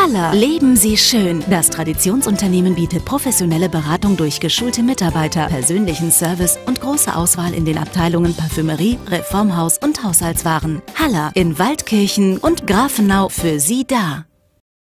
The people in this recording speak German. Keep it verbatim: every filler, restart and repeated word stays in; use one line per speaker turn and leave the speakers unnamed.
Haller. Leben Sie schön. Das Traditionsunternehmen bietet professionelle Beratung durch geschulte Mitarbeiter, persönlichen Service und große Auswahl in den Abteilungen Parfümerie, Reformhaus und Haushaltswaren. Haller in Waldkirchen und Grafenau für Sie da.